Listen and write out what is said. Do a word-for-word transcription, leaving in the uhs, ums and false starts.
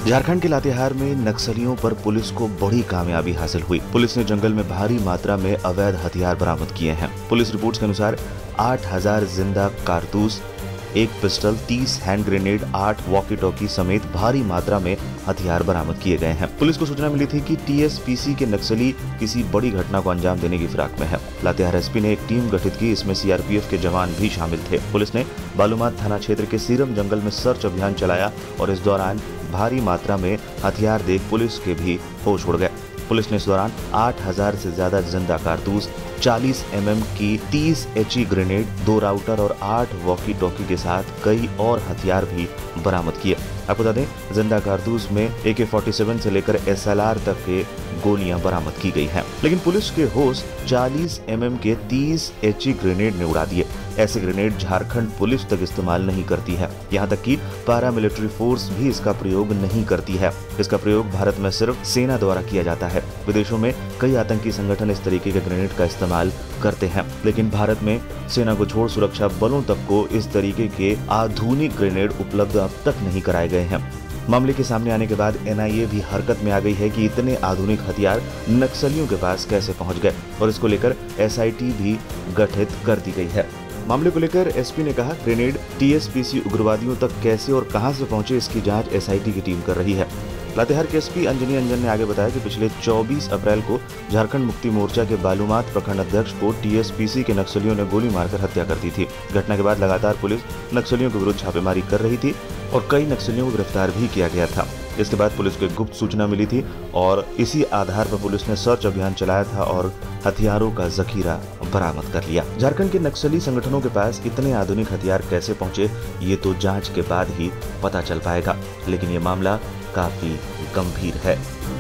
झारखंड के लातेहार में नक्सलियों पर पुलिस को बड़ी कामयाबी हासिल हुई। पुलिस ने जंगल में भारी मात्रा में अवैध हथियार बरामद किए हैं। पुलिस रिपोर्ट्स के अनुसार आठ हज़ार जिंदा कारतूस, एक पिस्टल, तीस हैंड ग्रेनेड, आठ वॉकी टॉकी समेत भारी मात्रा में हथियार बरामद किए गए हैं। पुलिस को सूचना मिली थी कि टीएसपीसी के नक्सली किसी बड़ी घटना को अंजाम देने की फिराक में है। लातेहार एसपी ने एक टीम गठित की, इसमें सीआरपीएफ के जवान भी शामिल थे। पुलिस ने बालूमाथ थाना क्षेत्र के सीरम जंगल में सर्च अभियान चलाया और इस दौरान भारी मात्रा में हथियार देख पुलिस के भी होश उड़ गए। पुलिस ने इस दौरान आठ हज़ार से ज्यादा जिंदा कारतूस, चालीस एम एम की तीस एचई ग्रेनेड, दो राउटर और आठ वॉकी टॉकी के साथ कई और हथियार भी बरामद किए। आपको बता दें, जिंदा कारतूस में ए के सैंतालीस से लेकर एस एल आर तक के गोलियां बरामद की गई हैं। लेकिन पुलिस के होश चालीस एम एम के तीस एचई ग्रेनेड ने उड़ा दिए। ऐसे ग्रेनेड झारखंड पुलिस तक इस्तेमाल नहीं करती है, यहाँ तक कि पैरा मिलिट्री फोर्स भी इसका प्रयोग नहीं करती है। इसका प्रयोग भारत में सिर्फ सेना द्वारा किया जाता है। विदेशों में कई आतंकी संगठन इस तरीके के ग्रेनेड का इस्तेमाल करते हैं, लेकिन भारत में सेना को छोड़ सुरक्षा बलों तक को इस तरीके के आधुनिक ग्रेनेड उपलब्ध अब तक नहीं कराए गए हैं। मामले के सामने आने के बाद एन आई ए भी हरकत में आ गई है कि इतने आधुनिक हथियार नक्सलियों के पास कैसे पहुंच गए, और इसको लेकर एस आई टी भी गठित कर दी गई है। मामले को लेकर एसपी ने कहा, ग्रेनेड टीएसपीसी उग्रवादियों तक कैसे और कहां से पहुंचे, इसकी जांच एस आई टी की टीम कर रही है। लातेहार के एसपी अंजनी अंजन ने आगे बताया कि पिछले चौबीस अप्रैल को झारखंड मुक्ति मोर्चा के बालूमाथ प्रखंड अध्यक्ष को टीएसपीसी के नक्सलियों ने गोली मारकर हत्या कर दी थी। घटना के बाद लगातार पुलिस नक्सलियों के विरुद्ध छापेमारी कर रही थी और कई नक्सलियों को गिरफ्तार भी किया गया था। इसके बाद पुलिस को गुप्त सूचना मिली थी और इसी आधार पर पुलिस ने सर्च अभियान चलाया था और हथियारों का जखीरा बरामद कर लिया। झारखंड के नक्सली संगठनों के पास इतने आधुनिक हथियार कैसे पहुंचे, ये तो जांच के बाद ही पता चल पाएगा, लेकिन ये मामला काफी गंभीर है।